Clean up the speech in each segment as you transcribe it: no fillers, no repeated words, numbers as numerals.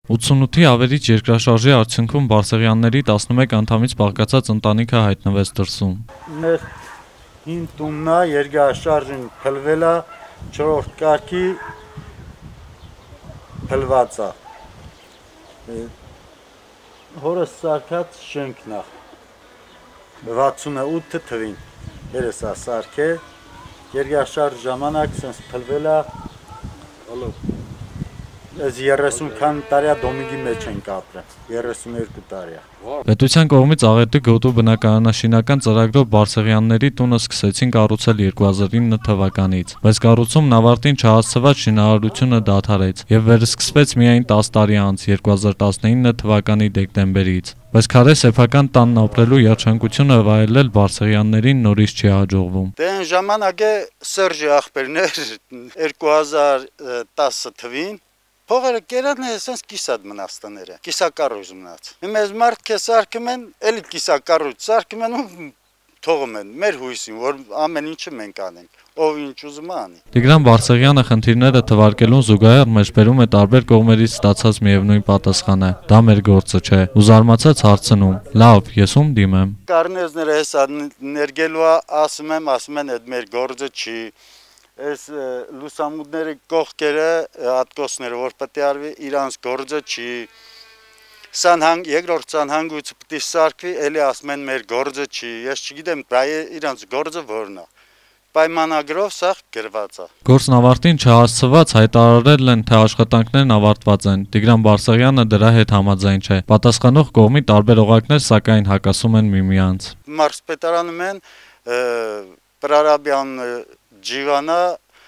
88-ի ավերիչ երկրաշարժի արդյունքում Բարսեղյանների 11 անդամից բաղկացած ընտանիքը հայտնվեց դրսում։ Մեր հին տունն է, երկրաշարժին փլվել է, 4-րդ կարգի փլված է։ Հորս սարքած շենքն է, 68 թվին, երես է սարքե, երկրաշարժ ժամանակ սենց փլվել է, Ես 30 քան տարի դոմինգի մեջ ենք ապրել, 32 տարի։ Պետության կողմից աղետի գոտու բնակարանաշինական ծրագրով Բարսեղյանների տունը սկսեցին կառուցել 2009 թվականից, բայց կառուցումն ավարտին չհասցված շինարարությունը դադարեց եւ վերսկսվեց միայն 10 տարի անց 2019 թվականի դեկտեմբերից։ Բայց քարե սեփական տանն ապրելու երջանկությունը վայելել Բարսեղյաններին նորից չի հաջողվում։ Դե այն ժամանակ Սերժի աղբերն էր 2010 թվին Փողերը կերան էսենց կիսատ մնաստաները, կիսակառույց մնաց։ Մեզ մարդ սարքում են, էլի կիսակառույց սարքում են ու թողում են մեր հույսին, որ ամեն ինչը մենք անենք, ով ինչ ուզում է անի։ Տիգրան Բարսեղյանը խնդիրները թվարկելուն զուգահեռ մեջբերում է տարբեր կողմերից ստացած միևնույն պատասխանը։ Դա մեր գործը չէ։ Ու զարմացած հարցնում. լավ, ես ում դիմեմ։ Կարնեզները հեսա ներգելու ասում են, այդ մեր գործը չի։ Այս լուսամուտների կողքերը, ատկոսները, որ պետք է արվի, իրանց գործը չի։ Երկրորդ սանհանգույցը պետք է սարքվի, էլի ասում են մեր գործը չի։ Ես չգիտեմ, իրանց գործը որն է։ Պայմանագրով սա գրված է։ Գործն ավարտին չհասցված հայտարարել են, թե աշխատանքներն ավարտված են։ Տիգրան Բարսեղյանը դրա հետ համաձայն չէ։ Պատասխանող կողմի տարբեր օղակներ սակայն հակասում են միմյանց։ Մարզպետարանում են Պրարաբյան Ջիվանա,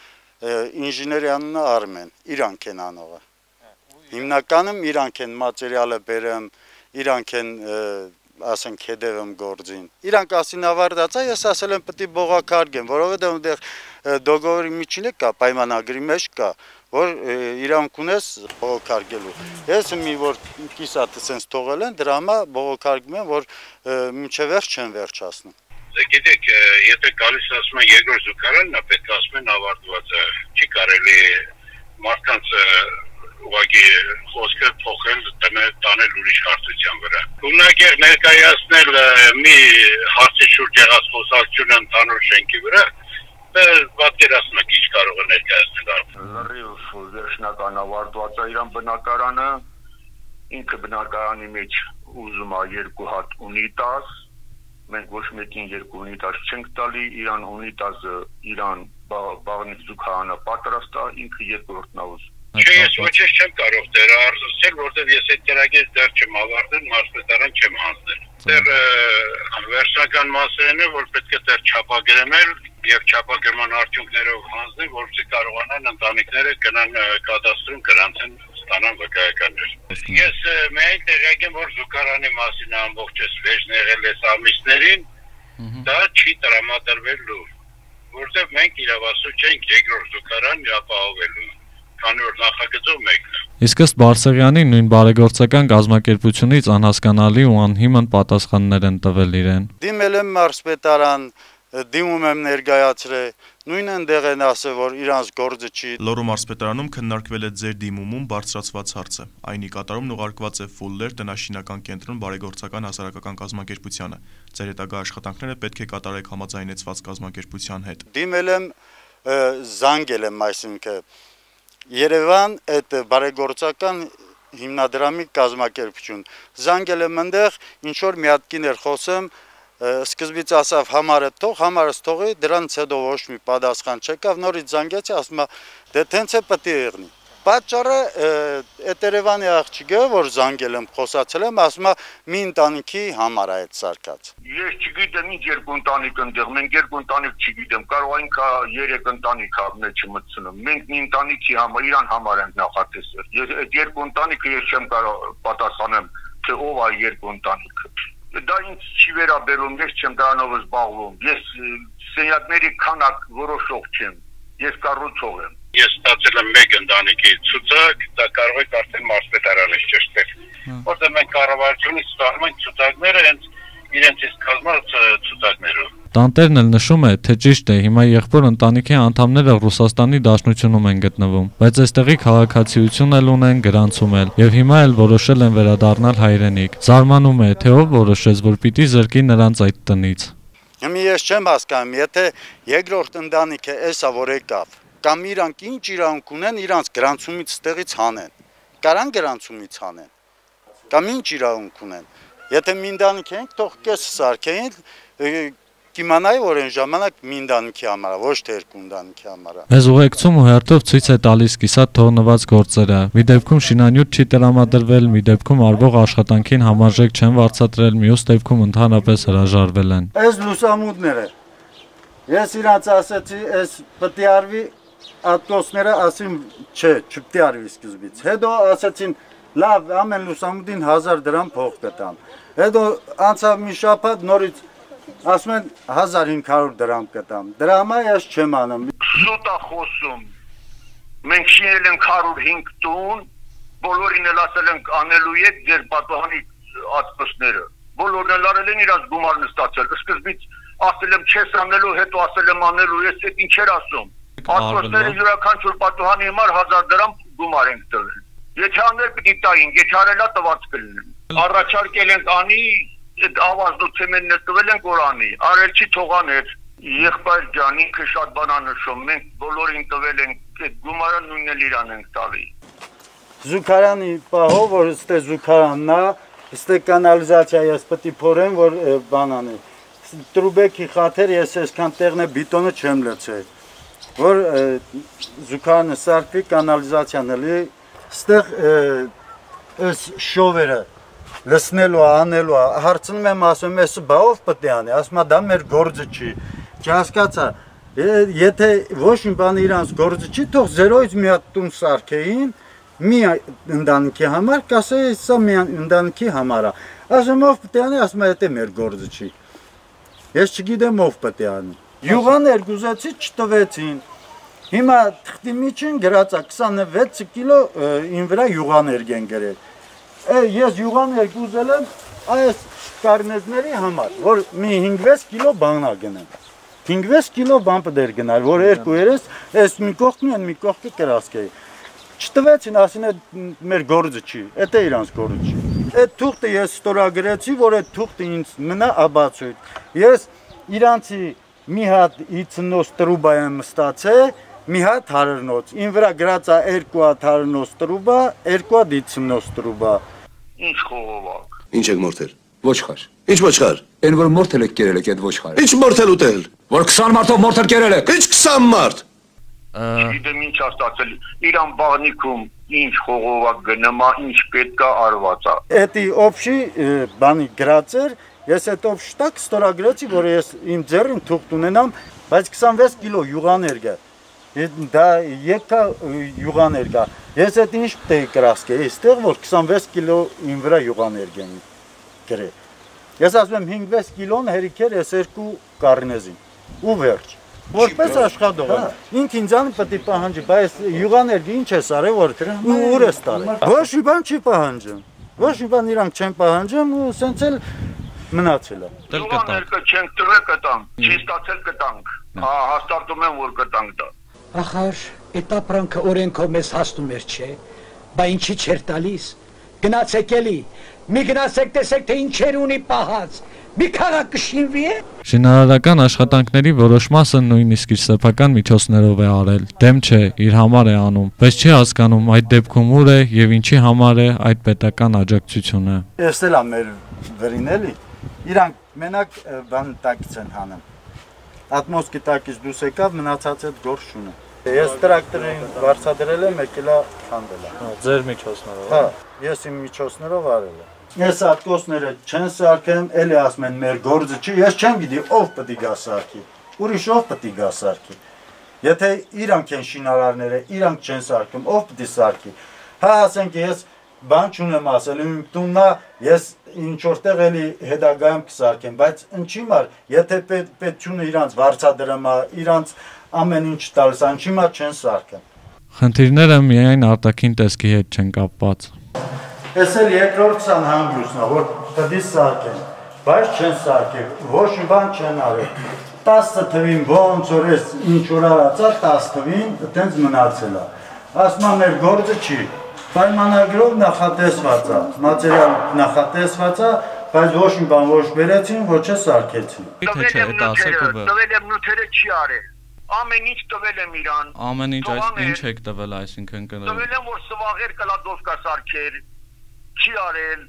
ինժեներյանն Արմեն, իրանք են անողը։ Հիմնականում իրանք են մատերիալը բերեմ, իրանք են ասենք հետևում գործին։ Իրանք ասին ավարտած է, ես ասել եմ պետք է բողոքարկեմ, որովհետև այնտեղ դոգովորի միջին կա, պայմանագրի մեջ կա, որ իրանք ունես բողոքարկելու։ Ես մի որ կիսատ սենց թողել են, դրա համար բողոքարկում եմ, որ մինչև վերջ չեն վերջացնում։ Գիտեք, եթե գալիս ասում են երկրորդ զուգարանն է, պետք է ասում են ավարտված է, չի կարելի մարդկանց ուղղակի խոսքը փոխել, տանել ուրիշ հարցության վրա։ Ունակեղ ներկայացնել մի հարցի շուրջ եղած խոսակցությունը ընդհանուր շենքի վրա, պատկերացնում եք ինչ կարող է ներկայացնել։ Լրիվ վերջնական ավարտված է իրան բնակարանը, ինքը բնակարանի մեջ ուզում է 2 հատ ունիտազ, մենք ոչ մեկին 2 ունիտազ չենք տալի, իրան ունիտազը իրան բաղնիկ զուգարանը պատրաստ է, ինքը երկրորդն է ուզում։ Չէ, ես ոչինչ չեմ կարող դեռ արձուսել, որտեղ ես այդ դրագից դեռ չեմ ավարտել, մարզպետարան չեմ հանձնել։ Դեռ վերջնական մասերն է, որ պետք է դեռ չափագրել եւ չափագրման արդյունքներով հանձնել, որպեսզի կարողանան ընտանիքները գնան կադաստրում գրանցեն ստանան վկայականներ։ Ես միայն տեղյակ եմ, որ զուգարանի մասին ամբողջս վեճն եղել է ամիսներին, դա չի տրամադրվելու, որտեղ մենք իրավասու չենք երկրորդ զուգարան ապահովելու, քանի որ նախագծով մեկն է։ Իսկ ըստ Բարսեղյանի նույն բարեգործական կազմակերպությունից անհասկանալի ու անհիմն պատասխաններ են տվել իրեն։ Դիմել եմ մարզպետարան, դիմում եմ ներկայացրել, նույն ընդեղ են ասել, որ իրանց գործը չի։ Լոռու մարզպետարանում քննարկվել է ձեր դիմումում բարձրացված հարցը։ Այնի կատարումն ուղարկված է Ֆուլլեր տնաշինական կենտրոն բարեգործական հասարակական կազմակերպությանը։ Ձեր հետագա աշխատանքները պետք է կատարեք համաձայնեցված կազմակերպության հետ։ Դիմել եմ, զանգել եմ, այսինքն Երևան այդ բարեգործական հիմնադրամի կազմակերպություն։ Զանգել եմ այնտեղ, ինչ որ մի հատ կին էր խոսում, սկզբից ասավ համարս թողի, դրանից հետո ոչ մի պատասխան չեկավ, նորից զանգեցի, ասում է, դե տենց է պետք է եղնի։ Պատճառը այդ Երևանի աղջիկը, որ զանգել եմ, խոսացել եմ, ասում է, մի ընտանիքի համար է այդ սարքած։ Ես չգիտեմ ինչ 2 ընտանիք ընդեղ, մենք 2 ընտանիք չգիտեմ, կարող ինքը 3 ընտանիք մեջը մտցնում։ Մենք մի ընտանիքի համար, իրան համար ենք նախատեսել։ Ես այդ 2 ընտանիքը ես չեմ կարող պատասխանեմ, թե ով է 2 ընտանիքը։ Դա ինձ չի վերաբերում, ես չեմ դրանով զբաղվում։ Ես սենյակների քանակ որոշող չեմ։ Ես կառուցող եմ։ Ես ստացել եմ մեկ ընտանիքի ցուցակ, դա կարող եք արդեն մարզպետարանից ճշտել։ Որտեղ մենք կառավարությունից ստանում ենք ցուցակները հենց իրենց իսկ կազմած ցուցակներով։ Տանտերն էլ նշում է, թե ճիշտ է, հիմա եղբոր ընտանիքի անդամները Ռուսաստանի Դաշնությունում են գտնվում, բայց այստեղի քաղաքացիություն էլ ունեն, գրանցում էլ, եւ հիմա էլ որոշել են վերադառնալ հայրենիք։ Զարմանում է, թե ով որոշեց, որ պիտի զրկի նրանց այդ տնից։ Հիմա ես չեմ հասկանում, եթե երկրորդ ընտանիքը էսա որ եկավ, կամ իրանք ինչ իրավունք ունեն իրանք գրանցումից ստեղից հանեն, կարան գրանցումից հանեն, կամ ինչ իրավունք ունեն, եթե մի ընտանիք ենք, թող կեսը սարքեին, կիմանայի, որ այն ժամանակ մի ընտանիքի համար, ոչ թե երկու ընտանիքի համար։ Մեզ ուղեկցում ու հերթով ցույց է տալիս կիսատ թողնված գործերը։ Մի դեպքում շինանյութ չի տրամադրվել, մի դեպքում արվող աշխատանքին համարժեք չեն վարձատրել, մյուս դեպքում ընդհանրապես հրաժարվել են։ Այս լուսամուտները, ես իրանց ասացի, այս պետք է արվի, ատկոսները ասին, չէ, չպետք է արվի սկզբից։ Հետո ասացին, լավ, ամեն լուսամուտին 1000 դրամ փող կտամ։ Հետո անցավ մի շաբաթ նորից ասում են 1500 դրամ կտամ։ Դրա համար ես չեմ անում։ Զուտ է խոսում։ Մենք շինել ենք 105 տուն, բոլորին էլ ասել ենք անելու եք ձեր պատահանի ատկոսները։ Բոլորն էլ արել են իրաց գումարն ստացել։ Սկզբից ասել եմ չես անելու, հետո ասել եմ անելու, ես այդ ինչեր ասում։ Ատկոսները յուրաքանչյուր պատահանի համար 1000 դրամ գումար ենք տվել։ Եթե անել պիտի տային, եթե արելա տված կլինեն։ Առաջարկել ենք անի, այդ ավազդուցեմենն տվել ենք որ անի, արել չի թողաներ։ Եղբայր ջան, ինքը շատ բան է նշում, մենք բոլորին տվել ենք այդ գումարը նույնն էլ իրան ենք տալի։ Զուգարանի պահով, որ ստե զուգարանն է, ստե կանալիզացիա ես պետք է փորեմ, որ բան անի։ Տրուբեկի խաթեր ես այսքան տեղն է բիտոնը չեմ լցել, որ զուգարանը սարքվի, կանալիզացիան էլի, ստեղ այս շովերը լսնելու, անելու, հարցնում եմ ասում, ես բաղով պետք է անի, ասում դա մեր գործը չի, չհասկացա, եթե ոչ մի բան իրանց գործը չի, թող 0-ից մի հատ տուն սարքեին, մի ընտանիքի համար, կասեի սա մի ընտանիքի համար է, ասում ով պետք է անի, ասում դա մեր գործը չի, ես չգիտեմ ով պետք է անի, յուղան երկուզեցի չտվեցին, հիմա թղթի միջին գրածա 26 կիլո ին վրա յուղաներ են գրել, ես յուղաներ ուզել եմ այս կարնեզների համար, որ մի 5-6 կիլո բանա գնեմ, 5-6 կիլո բան պետք է գնալ, որ երկու երես, այս մի կողքն են, մի կողքը կրասկեի, չտվեցին, ասին մեր գործը չի, դա իրանց գործը չի, այդ թուղթը ես ստորագրեցի, որ այդ թուղթը ինձ մնա աբացույթ, ես իրանցի մի հատ 50 տրուբա եմ ստացել, մի հատ հարնոց, ին վրա գրածա 2 հատ հարնոց տրուբա, 2 հատ 50 տրուբա։ Ինչ խողովակ։ Ինչ եք մորթել։ Ոչխար։ Ինչ ոչխար։ Այն որ մորթել եք կերել եք այդ ոչխարը։ Ինչ մորթել ուտել։ Որ 20 մարդով մորթել կերել եք։ Ինչ 20 մարդ։ Գիտեմ ինչ է ստացել։ Իրան բաղնիքում ինչ խողովակ գնումա, ինչ պետքա արված է։ Էդի օբշի բանի գրածեր, ես այդ օբշ տակ ստորագրեցի, որ ես իմ ձեռին թուղթ ունենամ, բայց 26 կիլո յուղաներ կա։ Դա եկա յուղաներ կա։ Ես այդ ինչ պետք է կրասկեի, այստեղ որ 26 կիլո ին վրա յուղաներ կան գրել։ Ես ասում եմ 5-6 կիլոն հերիքեր ես 2 կարնեզին։ Ու վերջ։ Որպես աշխատող եմ։ Ինք ինձան պետք է պահանջի, բայց յուղաներ ինչ է արել որ ուր է տարել։ Ոչ մի բան չի պահանջում։ Ոչ մի բան իրանք չեն պահանջում ու սենց էլ մնացել է։ Յուղաները չենք տվել կտանք, չի ստացել կտանք։ Հաստատում եմ որ կտանք դա։ Ախար, այդ ապրանքը օրենքով մեզ հասնում էր, չէ, բա ինչի չեր տալիս, գնացեք էլի, մի գնացեք տեսեք, թե ինչեր ունի պահած, մի քաղաք կշինվի է։ Շինարարական աշխատանքների որոշ մասը նույնիսկ իր սեփական միջոցներով է արել, դեմ չէ, իր համար է անում, բայց չի հասկանում այդ դեպքում ուր է եւ ինչի համար է այդ պետական աջակցությունը։ Ես էլ եմ մեր վերին էլի, իրանք մենակ բան տակից են հանում, ատմոսկի տակից դուս եկավ, մնացած այդ գործ չունի։ Ես տրակտորին վարձադրել եմ, եկել է քանդել է։ Ձեր միջոցներով։ Հա, ես իմ միջոցներով արել եմ։ Ես ատկոսները չեն սարքեմ, էլի ասում են մեր գործը չի, ես չեմ գիտի ով պետք է գա սարքի, ուրիշ ով պետք է գա սարքի։ Եթե իրանք են շինարարները, իրանք չեն սարքում, ով պետք է սարքի։ Հա, ասենք ես բան չունեմ ասել, իմ տուննա ես ինչ որտեղ էլի հետագայում կսարքեմ, բայց ինչի մար, եթե պետությունը իրանց վարձադրում է, իրանց ամեն ինչ տալիս, ինչի մար չեն սարքեն։ Խնդիրները միայն արտաքին տեսքի հետ չեն կապված։ Ես էլ երկրորդ ցանհանգույցն է, որ պետք է սարքեն, բայց չեն սարքել, ոչ մի բան չեն արել։ 10 թվին ոնց որ էս ինչ որ արածա 10 թվին այտենց մնացել է ասում եմ մեր գործը չի պայմանագրով նախատեսված է մատերիալ նախատեսված է բայց ոչ մի բան ոչ վերեցին ոչ է սարքեցին տվել եմ նյութերը չի արել ամեն ինչ տվել եմ իրան ամեն ինչ ինչ եք տվել այսինքն տվել եմ որ սվաղեր կլադովկա սարքեր չի արել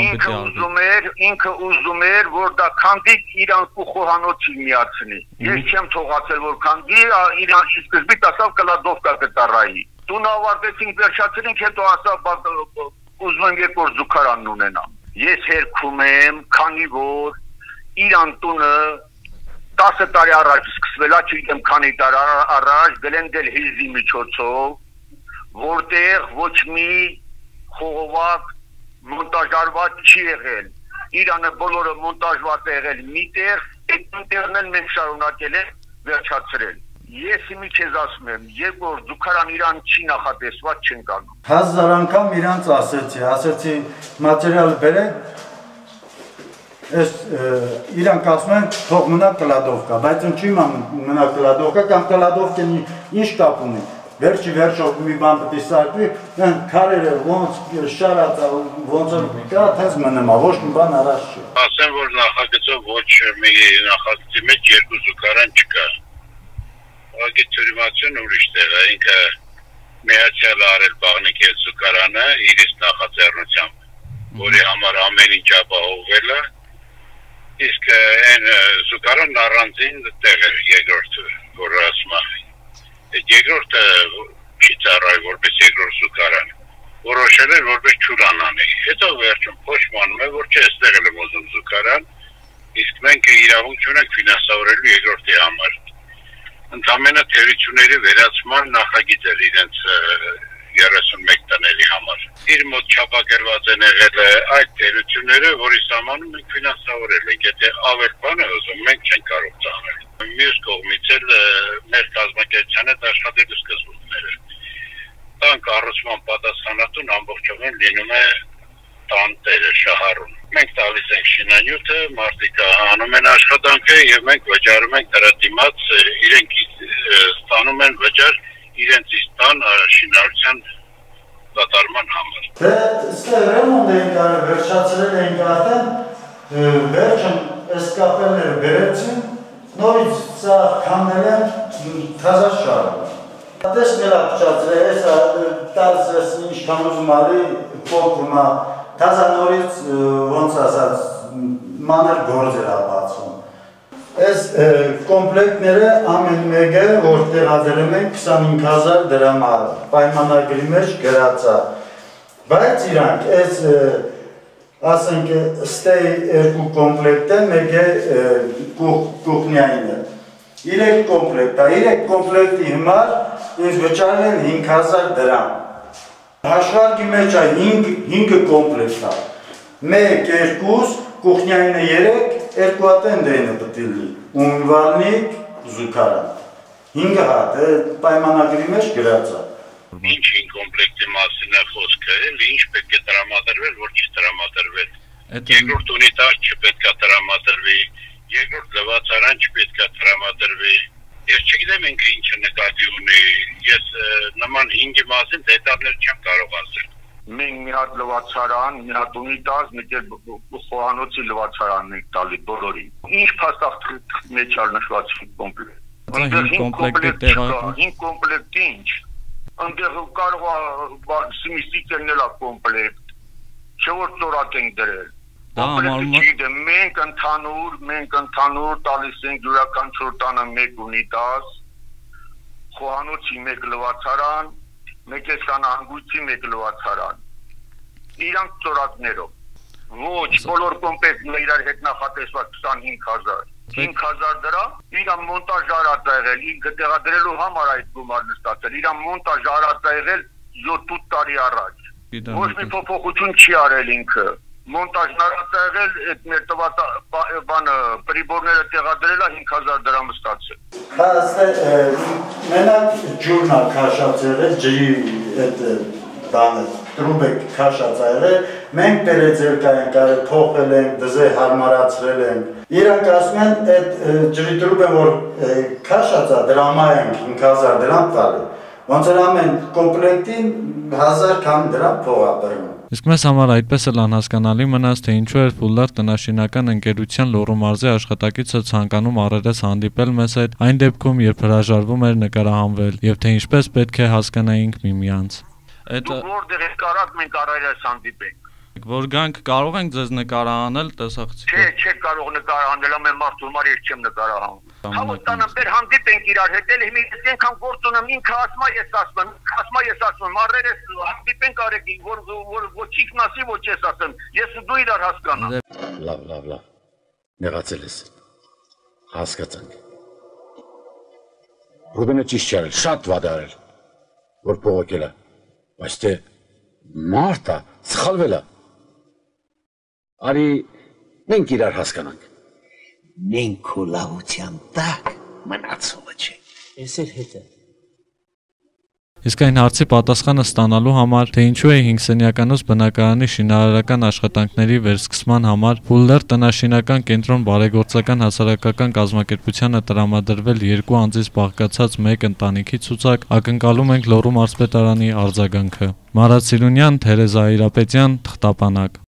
ինքը ուզում էր որ դա քանդիկ իրանք ու խոհանոցի միացնի ես չեմ թողացել որ քանդի իրան սկզբից ասավ կլադովկա կտարայի տուն ավարտեցինք վերջացրինք հետո ասավ ուզում եմ երկրորդ զուգարանն ունենամ ես հերքում եմ քանի որ իրան տունը 10 տարի առաջ սկսվելա չգիտեմ քանի տարի առաջ Glendale Hills-ի միջոցով որտեղ ոչ մի խողովակ մոնտաժարված չի եղել Իրանը բոլորը մոնտաժված է եղել միտեղ այդ ընտերն են մենք շարունակել ենք վերջացրել ես իմի քեզ ասում եմ երկրորդ զուգարան Իրան չի նախատեսված չեն կանում 1000 անգամ իրանց ասեցի մատերիալ բերեք Ես իրանք ասում են թող մնա կլադովկա, բայց ինչի մնա կլադովկա կամ կլադովկեն ինչ կապ ունի Վերջի վերջով մի բան պետք է սարքվի, քարերը ոնց շարած ոնց կա, թես մնում է, ոչ մի բան առաջ չի։ Ասեմ, որ նախագծով ոչ մի նախագծի մեջ երկու զուգարան չկար։ Ուղղակի թյուրիմացիան ուրիշ տեղ է, ինքը միացյալ արել Բաղնիկի զուգարանը իրից նախաձեռնությամբ, որի համար ամեն ինչ ապահովել է, իսկ այն զուգարանն առանձին տեղ է երկրորդ, որ ասում է Երկրորդը չի ծառայ որպես երկրորդ զուգարան, որոշել էր որպես ջուրան անի, հետո վերջում փոշմանում է, որ չստեղել եմ ուզում զուգարան, իսկ մենք իրավունք չունենք ֆինանսավորելու երկրորդի համար։ Ընդամենը թերությունների վերացման նախագիծ էր իրենց 31 տների համար։ Իր մոտ չափակերված են եղել այդ թերությունները, որի սահմանում մենք ֆինանսավորել ենք, եթե ավել բան է ուզում, մենք չենք կարող ծախել։ Մյուս կողմից էլ մեր կազմակերպության հետ աշխատելու սկզբունքները։ Տան կառուցման պատասխանատուն ամբողջովին լինում է տանտերը շահառուն։ Մենք տալիս ենք շինանյութը, մարդիկ անում են աշխատանքը եւ մենք վճարում ենք դրա դիմաց իրենք ստանում են վճար իրենց տան շինարարության կատարման համար։ Դե ստեղ ռեմոնտ ենք արել, վերջացրել ենք արդեն, վերջում այս կապելները բերեցին Նորից սա քամնել են թազա շարը։ Տեսնել է փչացրել, ես տալս ինչքան ուզում արի, փոքրում է, թազա նորից ոնց ասած մանր գործ էր բացում։ Այս կոմպլեկտները ամեն մեկը, որ տեղադրում են 25000 դրամ պայմանագրի մեջ գրած է։ Բայց իրանք այս ասենք ստեյ երկու կոմպլեկտ է, մեկ է կուխնյային է։ 3 կոմպլեկտ է, 3 կոմպլեկտի հիմար ինձ վճարել են 5000 դրամ։ Հաշվարկի մեջ է 5 կոմպլեկտ է։ 1, 2, կուխնյայինը 3, 2 հատ են դենը պտիլի, ունվալնիկ, զուգարան։ 5 հատ է, պայմանագրի մեջ գրած է։ Ինչ կոմպլեկտի մասին է խոսքը, ինչ պետք է տրամադրվել, որ չի տրամադրվել։ Երկրորդ ունիտար չպետք է տրամադրվի, երկրորդ լվացարան չպետք է տրամադրվի։ Ես չգիտեմ ինքը ինչը նկատի ունի, ես նման 5-ի մասին դետալներ չեմ կարող ասել։ Մենք մի հատ լվացարան, մի հատ ունիտար, մեկ էլ խոհանոցի լվացարանն ենք տալի բոլորին։ Ինչ փաստաղ մեջ ալ նշված կոմպլեկտ։ 5 կոմպլեկտ ինչ։ Այնտեղ կարող է սիմիստիկներն էլ կոմպլեկտ, չէ որ ծորակ ենք դրել։ Մենք ընդհանուր տալիս ենք յուրաքանչյուր տանը 1 ունիտար, խոհանոցի 1 լվացարան, մեկ է սանահանգույցի 1 լվացարան։ Իրանք ծորակներով։ Ոչ, բոլոր կոմպլեկտները իրար հետ նախատեսված 25000 5000 դրամ, իրան մոնտաժ արած է եղել, ինքը տեղադրելու համար այդ գումարն ստացել, իրան մոնտաժ արած է եղել 7-8 տարի առաջ։ Ոչ մի փոփոխություն չի արել ինքը։ Մոնտաժն արած է եղել, այդ մեր տված բանը պրիբորները տեղադրել է 5000 դրամ ստացել։ Հա, մենակ ջուրն է քաշած եղել, ջրի այդ տանը տրուբը քաշած ա եղել, մենք բերեց երկայենք, արել փոխել ենք, դզե հարմարացրել ենք։ Իրանք ասում են, այդ ջրի տրուբը որ քաշած ա, դրամա ենք 5000 դրամ տալի։ Ոնց որ ամեն կոմպլեկտին 1000 քան դրամ փող ա բերում։ Իսկ մեզ համար այդպես էլ անհասկանալի մնաց, թե ինչու էր Fuller տնաշինական ընկերության Լոռու մարզի աշխատակիցը ցանկանում առերես հանդիպել մեզ հետ այն դեպքում, երբ հրաժարվում էր նկարահանվել, եւ թե ինչպես պետք է հասկանայինք միմյանց։ Որտեղ եք կարած մենք առերես հանդիպենք։ Որ գանք կարող ենք ձեզ նկարահանել տեսախցիկը։ Չեք կարող նկարահանել, ամեն մարդու համար ես չեմ նկարահանում։ Հավատանամ, դեր հանդիպենք իրար հետ, էլ հիմա ես ենքան գործ ունեմ, ինքը ասма ես ասում, առերես հանդիպենք արեք, որ ոչինչ ասի, ոչ ես ասեմ, ես դու իրար հասկանամ։ Լավ, նեղացել ես, հասկացանք։ Ռուբենը ճիշտ չարել, շատ վատ արել, որ փողոքել է, բայց թե մարդը սխալվել է։ Արի մենք իրար հասկանանք։ Մենք քո լավության տակ մնացողը չէ։ Ես էլ հետը։ Իսկ այն հարցի պատասխանը ստանալու համար, թե ինչու է 5-սենյականոց բնակարանի շինարարական աշխատանքների վերսկսման համար Fuller տնաշինական կենտրոն բարեգործական հասարակական կազմակերպությանը տրամադրվել 2 անձից բաղկացած 1 ընտանիքի ցուցակ, ակնկալում ենք Լոռու մարզպետարանի արձագանքը։ Մարատ Սիրունյան, Թերեզա Այրապետյան, Թղթապանակ։